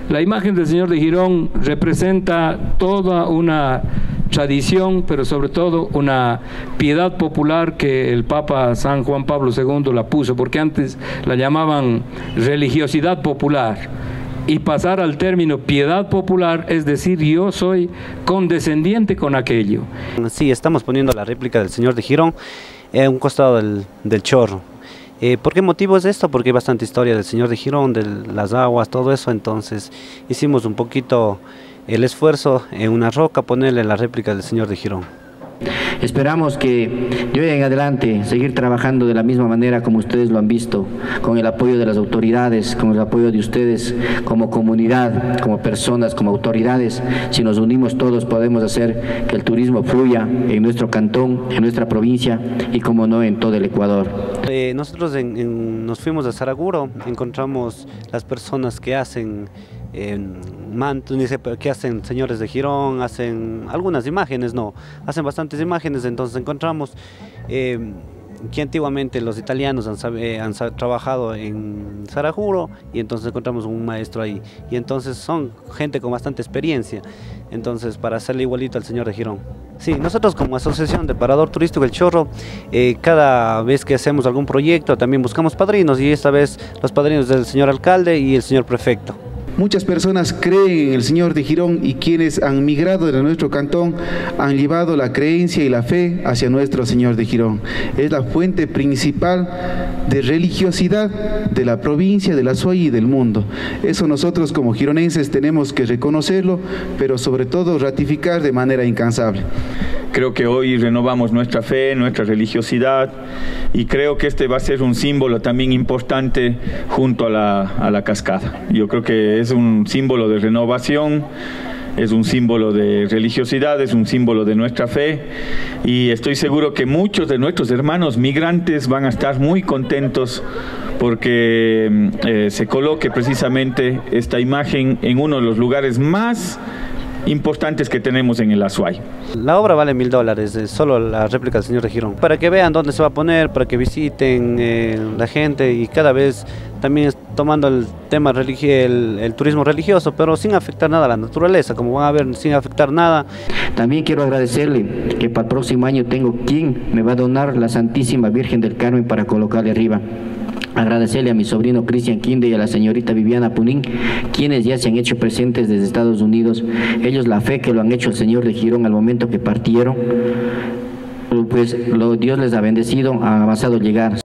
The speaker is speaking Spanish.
La imagen del Señor de Girón representa toda una tradición, pero sobre todo una piedad popular que el Papa San Juan Pablo II la puso, porque antes la llamaban religiosidad popular, y pasar al término piedad popular es decir, yo soy condescendiente con aquello. Sí, estamos poniendo la réplica del Señor de Girón a un costado del Chorro. ¿Por qué motivo es esto? Porque hay bastante historia del Señor de Girón, de las aguas, todo eso, entonces hicimos un poquito el esfuerzo en una roca ponerle la réplica del Señor de Girón. Esperamos que de hoy en adelante seguir trabajando de la misma manera como ustedes lo han visto, con el apoyo de las autoridades, con el apoyo de ustedes como comunidad, como personas, como autoridades. Si nos unimos todos podemos hacer que el turismo fluya en nuestro cantón, en nuestra provincia y como no en todo el Ecuador. Nosotros nos fuimos a Saraguro, encontramos las personas que hacen mantos, que hacen señores de Girón, hacen algunas imágenes, hacen bastantes imágenes, entonces encontramos que antiguamente los italianos han trabajado en Saraguro y entonces encontramos un maestro ahí y entonces son gente con bastante experiencia, entonces para hacerle igualito al Señor de Girón. Sí, nosotros como Asociación de Parador Turístico El Chorro, cada vez que hacemos algún proyecto también buscamos padrinos y esta vez los padrinos del señor alcalde y el señor prefecto. Muchas personas creen en el Señor de Girón y quienes han migrado de nuestro cantón han llevado la creencia y la fe hacia nuestro Señor de Girón. Es la fuente principal de religiosidad de la provincia, de la Azuay y del mundo. Eso nosotros como gironenses tenemos que reconocerlo, pero sobre todo ratificar de manera incansable. Creo que hoy renovamos nuestra fe, nuestra religiosidad y creo que este va a ser un símbolo también importante junto a la cascada. Yo creo que es un símbolo de renovación, es un símbolo de religiosidad, es un símbolo de nuestra fe y estoy seguro que muchos de nuestros hermanos migrantes van a estar muy contentos porque se coloque precisamente esta imagen en uno de los lugares más importantes que tenemos en el Azuay. La obra vale $1000, solo la réplica del Señor de Girón, para que vean dónde se va a poner, para que visiten la gente y cada vez también tomando el tema el turismo religioso, pero sin afectar nada a la naturaleza, como van a ver, sin afectar nada. También quiero agradecerle que para el próximo año tengo quien me va a donar la Santísima Virgen del Carmen para colocarle arriba. Agradecerle a mi sobrino Cristian Quinde y a la señorita Viviana Punín, quienes ya se han hecho presentes desde Estados Unidos. Ellos la fe que lo han hecho el Señor de Girón al momento que partieron, pues Dios les ha bendecido, ha avanzado llegar.